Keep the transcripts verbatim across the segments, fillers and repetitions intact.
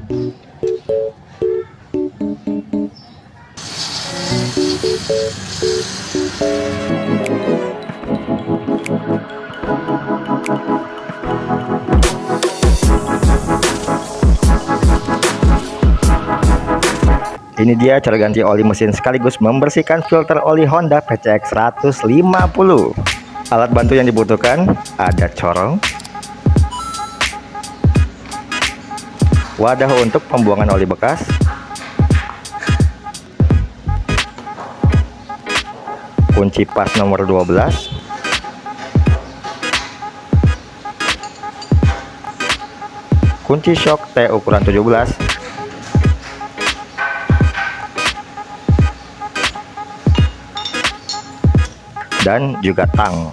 Ini dia cara ganti oli mesin sekaligus membersihkan filter oli Honda P C X seratus lima puluh. Alat bantu yang dibutuhkan ada corong, wadah untuk pembuangan oli bekas, kunci pas nomor dua belas, kunci shock T ukuran tujuh belas, dan juga tang.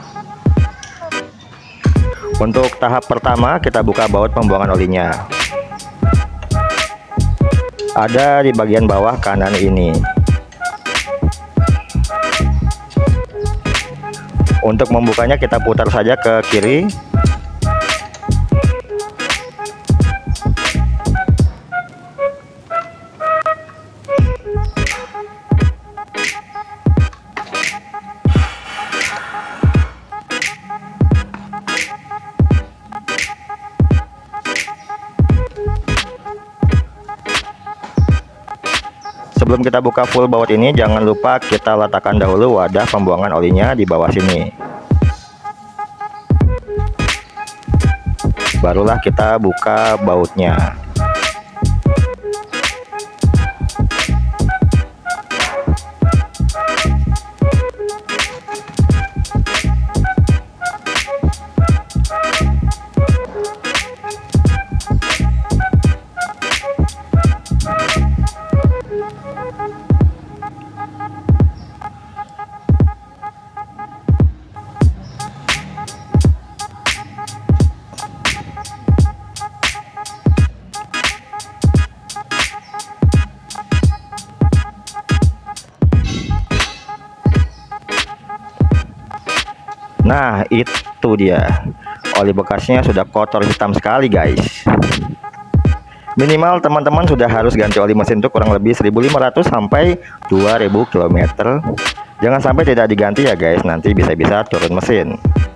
Untuk tahap pertama kita buka baut pembuangan olinya. Ada di bagian bawah kanan ini. Untuk membukanya kita putar saja ke kiri. Sebelum kita buka full baut ini, jangan lupa kita letakkan dahulu wadah pembuangan olinya di bawah sini. Barulah kita buka bautnya. Nah, itu dia. Oli bekasnya sudah kotor hitam sekali, guys. Minimal teman-teman sudah harus ganti oli mesin itu kurang lebih seribu lima ratus sampai dua ribu kilometer. Jangan sampai tidak diganti ya, guys. Nanti bisa-bisa turun mesin.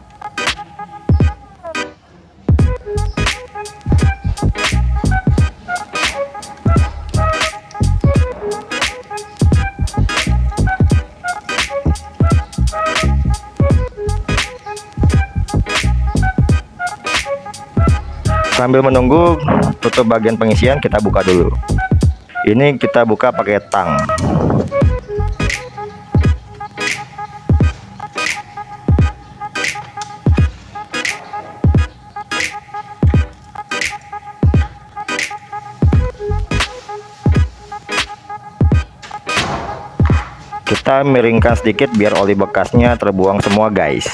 Sambil menunggu tutup bagian pengisian, kita buka dulu. Ini kita buka pakai tang. Kita miringkan sedikit biar oli bekasnya terbuang semua, guys.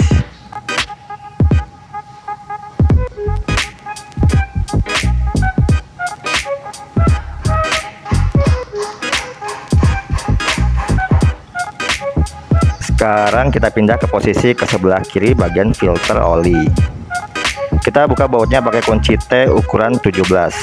Sekarang kita pindah ke posisi ke sebelah kiri bagian filter oli. Kita buka bautnya pakai kunci T ukuran tujuh belas.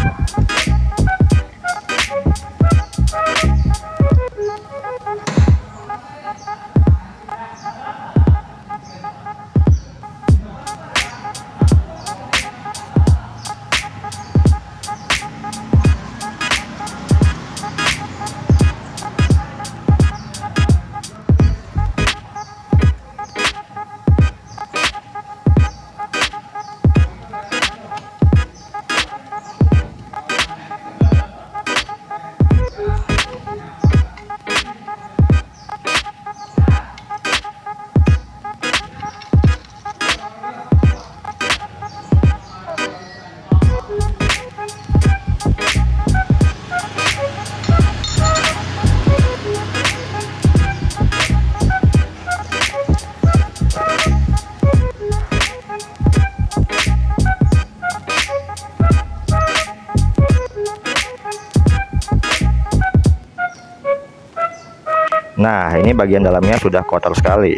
Nah, ini bagian dalamnya sudah kotor sekali.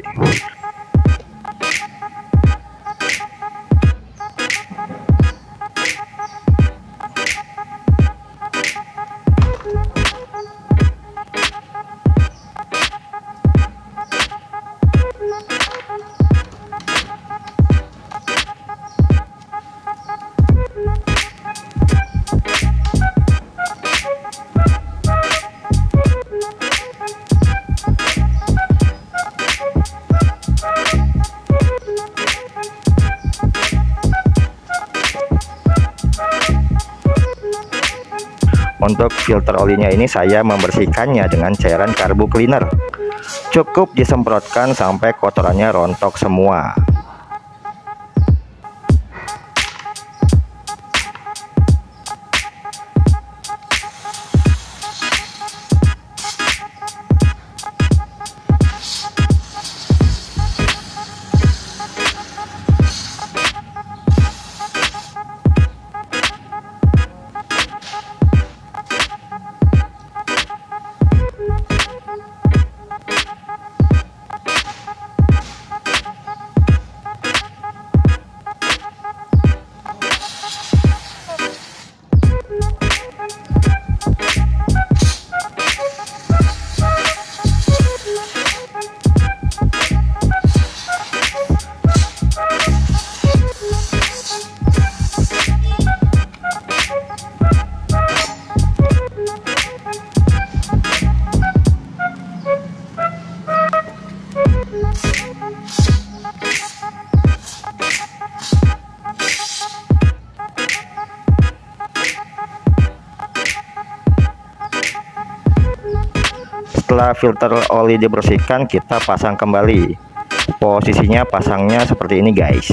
Untuk filter olinya ini saya membersihkannya dengan cairan karbu cleaner. Cukup disemprotkan sampai kotorannya rontok semua. Setelah filter oli dibersihkan, kita pasang kembali. Posisinya pasangnya seperti ini guys.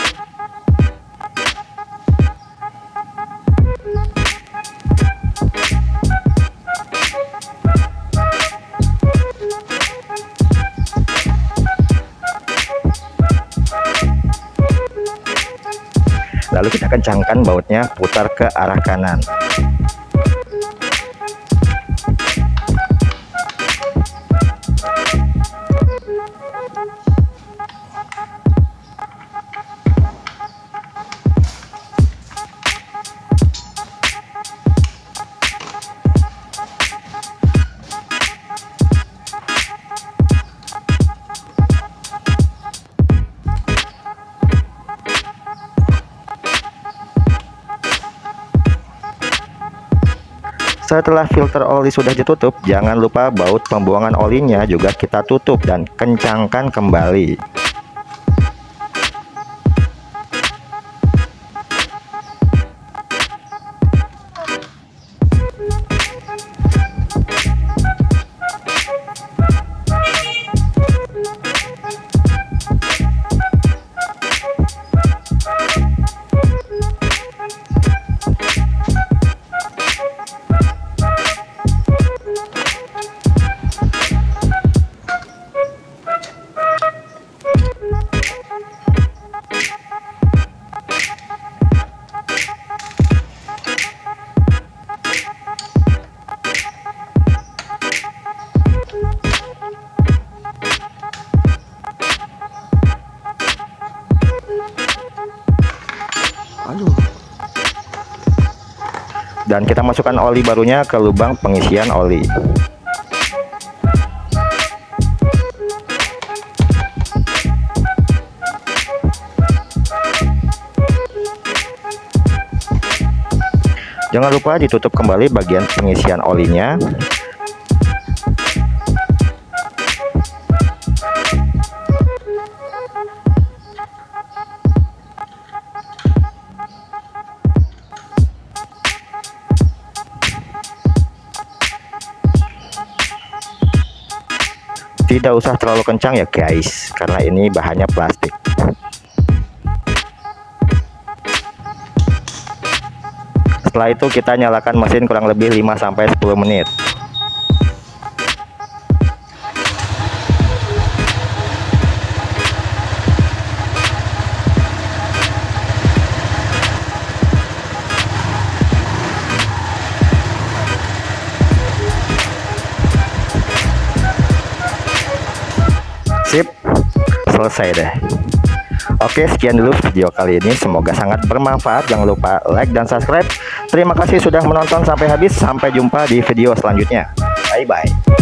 Lalu kita kencangkan bautnya, putar ke arah kanan. Setelah filter oli sudah ditutup, jangan lupa baut pembuangan olinya juga kita tutup dan kencangkan kembali. Dan kita masukkan oli barunya ke lubang pengisian oli. Jangan lupa ditutup kembali bagian pengisian olinya. Tidak usah terlalu kencang ya guys, karena ini bahannya plastik. Setelah itu kita nyalakan mesin kurang lebih lima sampai sepuluh menit. Sip, selesai deh. Oke, sekian dulu video kali ini, semoga sangat bermanfaat. Jangan lupa like dan subscribe. Terima kasih sudah menonton sampai habis. Sampai jumpa di video selanjutnya. Bye bye.